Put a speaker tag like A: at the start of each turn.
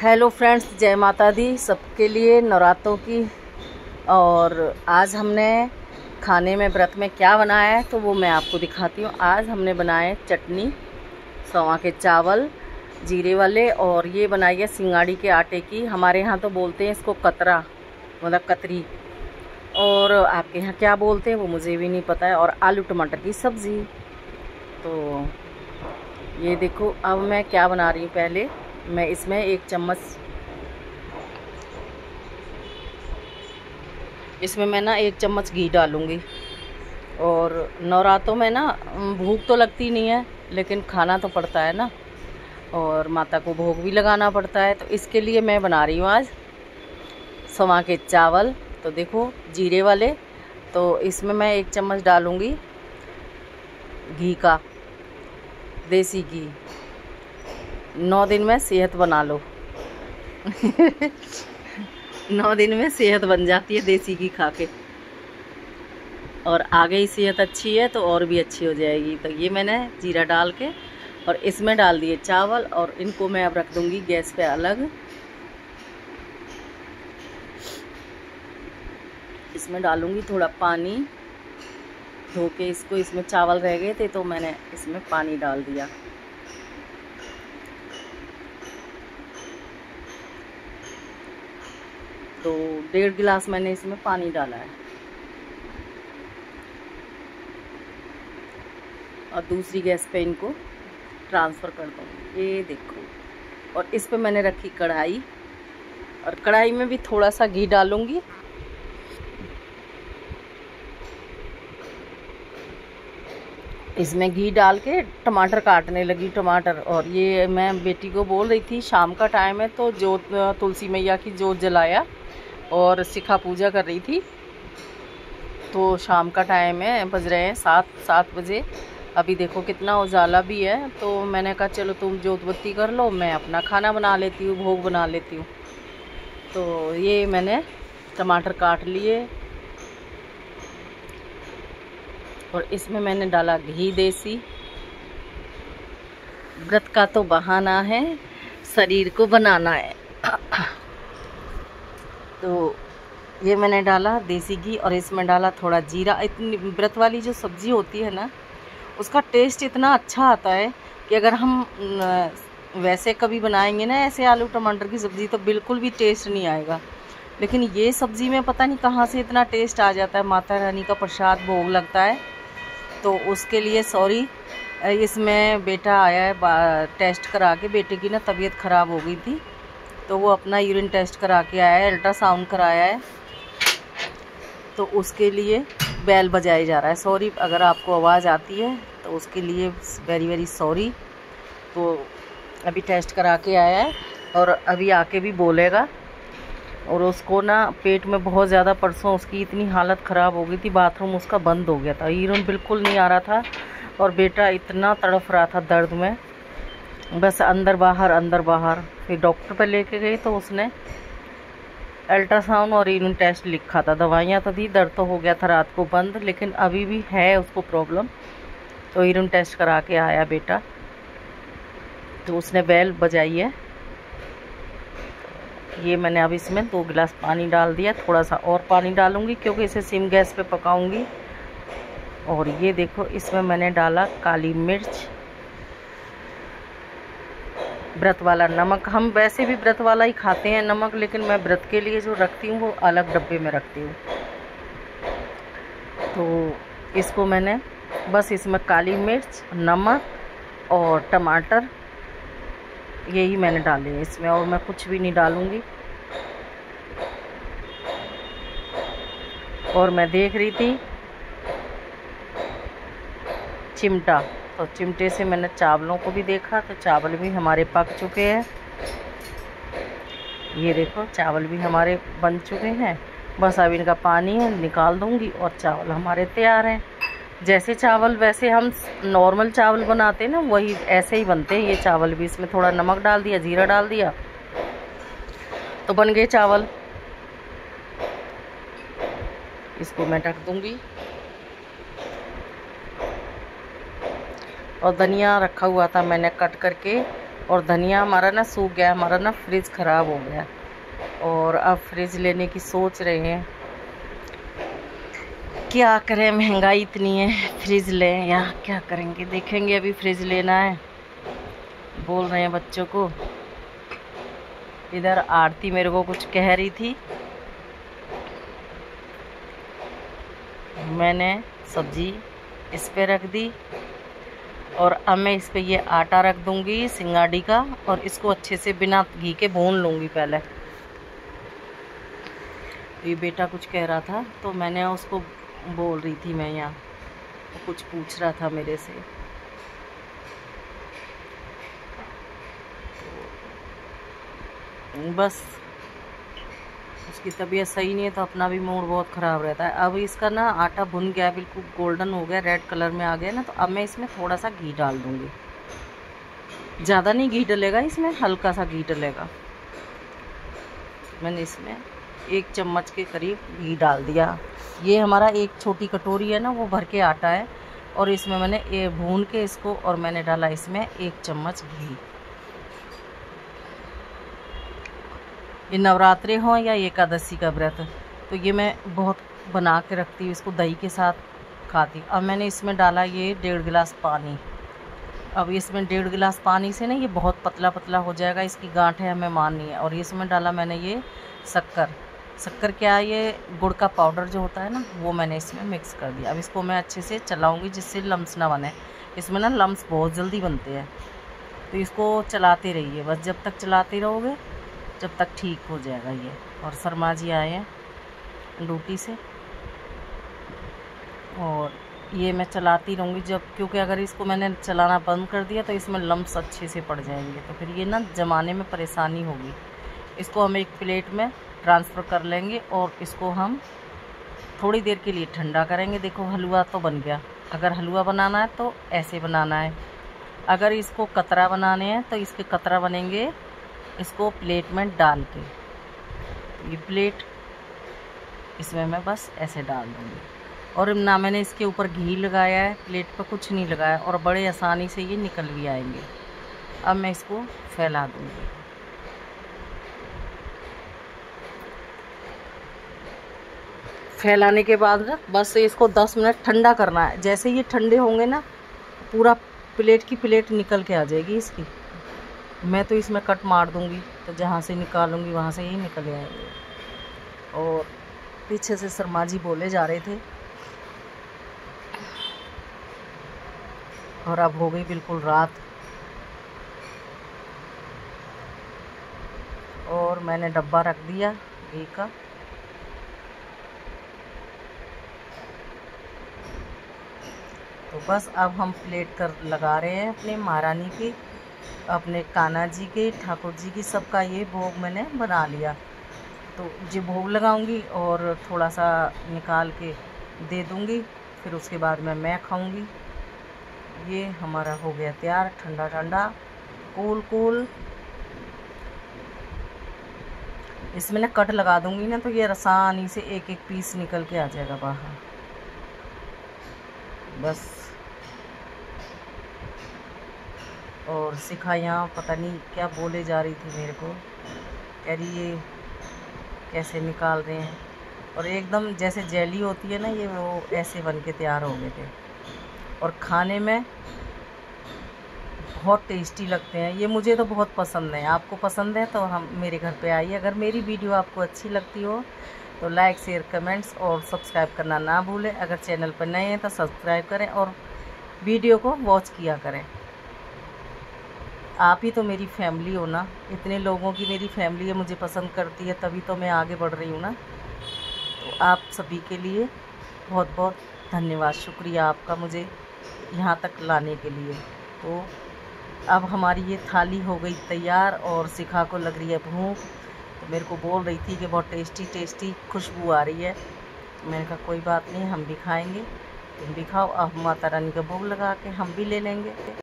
A: Hello friends, जय माता दी सबके लिए नवरात्रों की। और आज हमने खाने में व्रत में क्या बनाया है तो वो मैं आपको दिखाती हूँ। आज हमने बनाए चटनी, सवा के चावल जीरे वाले, और ये बनाई है सिंगाड़ी के आटे की। हमारे यहाँ तो बोलते हैं इसको कतरा, मतलब कतरी, और आपके यहाँ क्या बोलते हैं वो मुझे भी नहीं पता है। और आलू टमाटर की सब्ज़ी। तो ये देखो, अब मैं क्या बना रही हूँ। पहले मैं इसमें एक चम्मच, इसमें मैं ना 1 चम्मच घी डालूँगी। और नवरात्रों में ना भूख तो लगती नहीं है, लेकिन खाना तो पड़ता है ना, और माता को भोग भी लगाना पड़ता है। तो इसके लिए मैं बना रही हूँ आज सवा के चावल। तो देखो, जीरे वाले। तो इसमें मैं 1 चम्मच डालूँगी घी का, देसी घी। 9 दिन में सेहत बना लो 9 दिन में सेहत बन जाती है देसी घी खा के, और आगे ही सेहत अच्छी है तो और भी अच्छी हो जाएगी। तो ये मैंने जीरा डाल के और इसमें डाल दिए चावल, और इनको मैं अब रख दूँगी गैस पे अलग। इसमें डालूँगी थोड़ा पानी, धो के इसको, इसमें चावल रह गए थे तो मैंने इसमें पानी डाल दिया। तो 1.5 गिलास मैंने इसमें पानी डाला है। और दूसरी गैस पे इनको ट्रांसफ़र कर दूँगी। ये देखो, और इस पे मैंने रखी कढ़ाई, और कढ़ाई में भी थोड़ा सा घी डालूँगी। इसमें घी डाल के टमाटर काटने लगी, टमाटर। और ये मैं बेटी को बोल रही थी, शाम का टाइम है तो जोत, तुलसी मैया की जोत जलाया और शिखा पूजा कर रही थी। तो शाम का टाइम है, बज रहे हैं 7 बजे। अभी देखो कितना उजाला भी है। तो मैंने कहा चलो तुम जोत बत्ती कर लो, मैं अपना खाना बना लेती हूँ, भोग बना लेती हूँ। तो ये मैंने टमाटर काट लिए, और इसमें मैंने डाला घी देसी। व्रत का तो बहाना है, शरीर को बनाना है। तो ये मैंने डाला देसी घी, और इसमें डाला थोड़ा जीरा। इतनी व्रत वाली जो सब्ज़ी होती है ना, उसका टेस्ट इतना अच्छा आता है कि अगर हम वैसे कभी बनाएंगे ना ऐसे आलू टमाटर की सब्ज़ी, तो बिल्कुल भी टेस्ट नहीं आएगा। लेकिन ये सब्ज़ी में पता नहीं कहाँ से इतना टेस्ट आ जाता है। माता रानी का प्रसाद भोग लगता है, तो उसके लिए सॉरी। इसमें बेटा आया है टेस्ट करा के। बेटे की ना तबीयत ख़राब हो गई थी, तो वो अपना यूरिन टेस्ट करा के आया है, अल्ट्रासाउंड कराया है। तो उसके लिए बेल बजाया जा रहा है। सॉरी अगर आपको आवाज़ आती है तो उसके लिए वेरी वेरी सॉरी। तो अभी टेस्ट करा के आया है, और अभी आके भी बोलेगा। और उसको ना पेट में बहुत ज़्यादा, परसों उसकी इतनी हालत ख़राब हो गई थी, बाथरूम उसका बंद हो गया था, यूरिन बिल्कुल नहीं आ रहा था, और बेटा इतना तड़फ रहा था दर्द में, बस अंदर बाहर अंदर बाहर। फिर डॉक्टर पर लेके गई तो उसने अल्ट्रासाउंड और यूरिन टेस्ट लिखा था। दवाइयाँ तो दी, दर्द तो हो गया था रात को बंद, लेकिन अभी भी है उसको प्रॉब्लम। तो यूरिन टेस्ट करा के आया बेटा, तो उसने बेल बजाई है। ये मैंने अब इसमें 2 गिलास पानी डाल दिया। थोड़ा सा और पानी डालूंगी क्योंकि इसे सिम गैस पे पकाऊंगी। और ये देखो, इसमें मैंने डाला काली मिर्च, व्रत वाला नमक। हम वैसे भी व्रत वाला ही खाते हैं नमक, लेकिन मैं व्रत के लिए जो रखती हूँ वो अलग डब्बे में रखती हूँ। तो इसको मैंने बस, इसमें काली मिर्च, नमक और टमाटर, यही मैंने डाले हैं इसमें, और मैं कुछ भी नहीं डालूँगी। और मैं देख रही थी चिमटा, तो चिमटे से मैंने चावलों को भी देखा, तो चावल भी हमारे पक चुके हैं। ये देखो, चावल भी हमारे बन चुके हैं। बस अब इनका पानी है निकाल दूँगी, और चावल हमारे तैयार हैं। जैसे चावल वैसे हम नॉर्मल चावल बनाते हैं ना, वही ऐसे ही बनते हैं ये चावल भी। इसमें थोड़ा नमक डाल दिया, जीरा डाल दिया, तो बन गए चावल। इसको मैं ढक दूँगी। और धनिया रखा हुआ था मैंने कट करके, और धनिया हमारा ना सूख गया, हमारा ना फ्रिज ख़राब हो गया और अब फ्रिज लेने की सोच रहे हैं। क्या करें, महंगाई इतनी है, फ्रिज लें या क्या करेंगे, देखेंगे। अभी फ्रिज लेना है, बोल रहे हैं बच्चों को। इधर आरती मेरे को कुछ कह रही थी, मैंने सब्जी इस पे रख दी और अब मैं इस पे ये आटा रख दूंगी सिंगाड़ी का और इसको अच्छे से बिना घी के भून लूँगी पहले। ये बेटा कुछ कह रहा था तो मैंने उसको बोल रही थी, मैं यहाँ वो कुछ पूछ रहा था मेरे से। बस उसकी तबीयत सही नहीं है तो अपना भी मूड बहुत ख़राब रहता है। अब इसका ना आटा भुन गया, बिल्कुल गोल्डन हो गया, रेड कलर में आ गया ना, तो अब मैं इसमें थोड़ा सा घी डाल दूँगी। ज़्यादा नहीं घी डलेगा इसमें, हल्का सा घी डलेगा। मैंने इसमें 1 चम्मच के करीब घी डाल दिया। ये हमारा एक छोटी कटोरी है ना, वो भर के आटा है और इसमें मैंने ये भून के इसको और मैंने डाला इसमें 1 चम्मच घी। ये नवरात्रे हों या एकादशी का व्रत, तो ये मैं बहुत बना के रखती हूँ, इसको दही के साथ खाती। अब मैंने इसमें डाला ये 1.5 गिलास पानी। अब इसमें 1.5 गिलास पानी से ना ये बहुत पतला पतला हो जाएगा, इसकी गांठें हमें मारनी है। और इसमें डाला मैंने ये शक्कर क्या है, ये गुड़ का पाउडर जो होता है ना, वो मैंने इसमें मिक्स कर दिया। अब इसको मैं अच्छे से चलाऊँगी जिससे लम्स ना बने। इसमें ना लम्स बहुत जल्दी बनते हैं, तो इसको चलाते रहिए, बस जब तक चलाते रहोगे जब तक ठीक हो जाएगा ये। और शर्मा जी आए हैं ड्यूटी से और ये मैं चलाती रहूँगी जब, क्योंकि अगर इसको मैंने चलाना बंद कर दिया तो इसमें लम्स अच्छे से पड़ जाएंगे, तो फिर ये ना जमाने में परेशानी होगी। इसको हम एक प्लेट में ट्रांसफ़र कर लेंगे और इसको हम थोड़ी देर के लिए ठंडा करेंगे। देखो हलवा तो बन गया। अगर हलवा बनाना है तो ऐसे बनाना है, अगर इसको कतरा बनाने हैं तो इसके कतरा बनेंगे इसको प्लेट में डाल के। ये प्लेट इसमें मैं बस ऐसे डाल दूँगी और ना मैंने इसके ऊपर घी लगाया है, प्लेट पर कुछ नहीं लगाया और बड़े आसानी से ये निकल भी आएंगे। अब मैं इसको फैला दूँगी। फैलाने के बाद ना बस इसको 10 मिनट ठंडा करना है। जैसे ये ठंडे होंगे ना, पूरा प्लेट की प्लेट निकल के आ जाएगी इसकी। मैं तो इसमें कट मार दूँगी, तो जहाँ से निकालूँगी वहाँ से ही निकल आएंगे। और पीछे से शर्मा जी बोले जा रहे थे और अब हो गई बिल्कुल रात और मैंने डब्बा रख दिया घी का। तो बस अब हम प्लेट कर लगा रहे हैं अपने महारानी की, अपने कान्हा जी के, ठाकुर जी की, सबका ये भोग मैंने बना लिया। तो ये भोग लगाऊंगी और थोड़ा सा निकाल के दे दूंगी, फिर उसके बाद मैं खाऊंगी। ये हमारा हो गया तैयार, ठंडा ठंडा कूल कूल। इसमें ना कट लगा दूंगी ना, तो ये आसानी से एक एक पीस निकल के आ जाएगा बाहर। बस और शिखा यहाँ पता नहीं क्या बोले जा रही थी मेरे को, कह रही ये कैसे निकाल रहे हैं, और एकदम जैसे जेली होती है ना ये, वो ऐसे बन के तैयार हो गए थे और खाने में बहुत टेस्टी लगते हैं। ये मुझे तो बहुत पसंद है, आपको पसंद है तो हम मेरे घर पे आइए। अगर मेरी वीडियो आपको अच्छी लगती हो तो लाइक शेयर कमेंट्स और सब्सक्राइब करना ना भूलें। अगर चैनल पर नए हैं तो सब्सक्राइब करें और वीडियो को वॉच किया करें। आप ही तो मेरी फैमिली हो ना, इतने लोगों की मेरी फैमिली है, मुझे पसंद करती है, तभी तो मैं आगे बढ़ रही हूँ ना। तो आप सभी के लिए बहुत बहुत धन्यवाद, शुक्रिया आपका मुझे यहाँ तक लाने के लिए। तो अब हमारी ये थाली हो गई तैयार और शिखा को लग रही है भूख, तो मेरे को बोल रही थी कि बहुत टेस्टी टेस्टी खुशबू आ रही है। मैंने कहा कोई बात नहीं, हम भी खाएंगे, तुम भी खाओ। अब माता रानी का भोग लगा के हम भी ले लेंगे।